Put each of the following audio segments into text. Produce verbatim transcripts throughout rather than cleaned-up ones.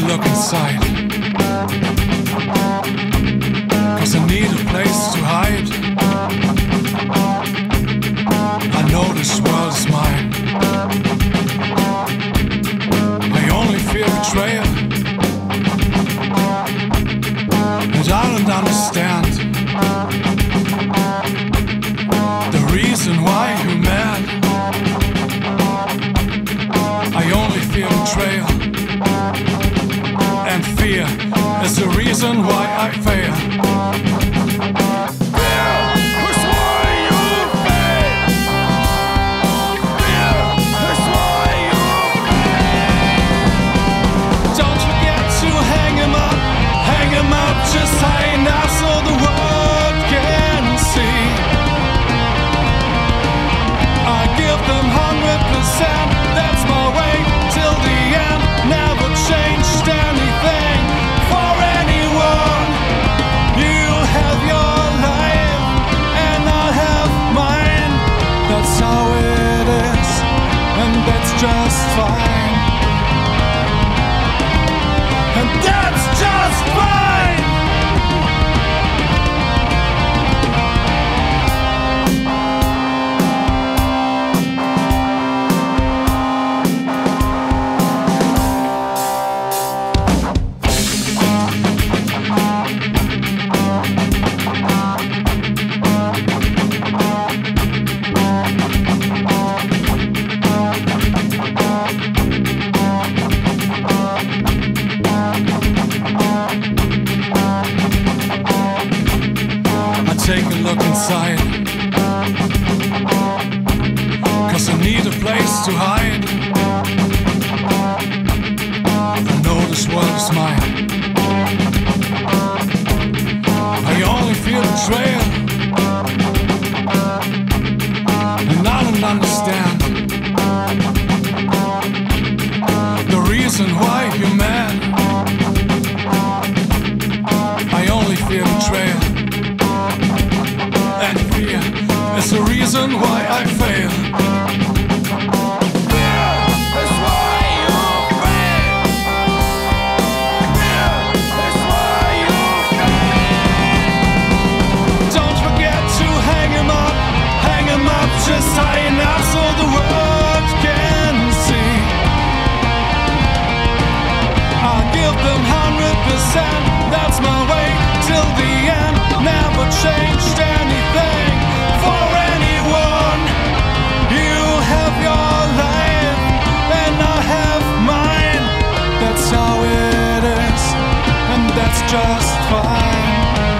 look inside, 'cause I need a place to hide. I know this world is mine. I only fear betrayal, and I don't understand the reason why you're mad. I only fear betrayal, and fear is the reason why I fail. Just high enough so the world can see. I give them hundred percent, that's my way till the end. Never changed anything for anyone. You'll have your life and I'll have mine. That's how it is, and that's just fine. And that's just fine. Take a look inside, 'cause I need a place to hide. I know this world is mine. I only feel betrayal, and I don't understand the reason why you're mad. I only feel betrayal, and fear is the reason why I fail. Fear is why you fail. Fear is why you fail. Don't forget to hang 'em up, hang 'em up just high enough so the world can see. I'll give them hundred percent, that's my way till the end. Never changed anything for anyone. You have your life and I have mine. That's how it is, and that's just fine.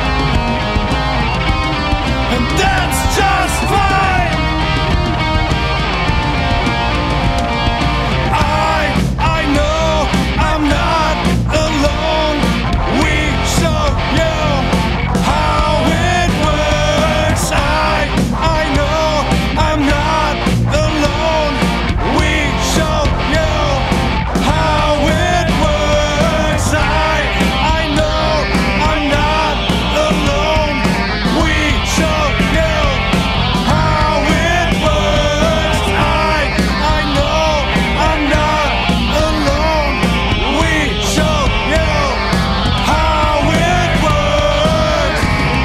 And that's just fine. I, I know I'm not alone. We show you how it works. I, I know I'm not alone. We show you how it works. I, I know I'm not alone. We show you how it works. I, I know I'm not alone. We show you how it works.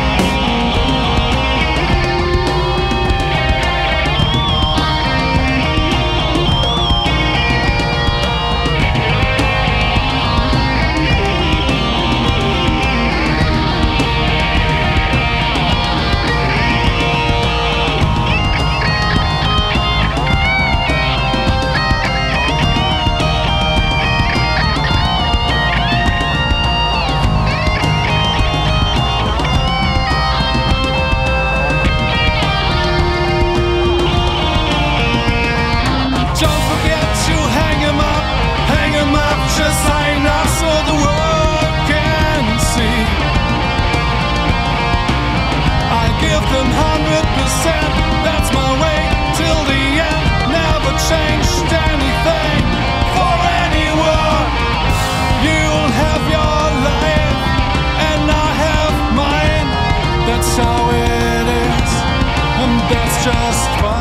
Don't forget to hang 'em up, hang 'em up just high enough so the world can see. I give them hundred percent, that's my way till the end. Never changed anything for anyone. You'll have your life and I have mine. That's how it is, and that's just fine.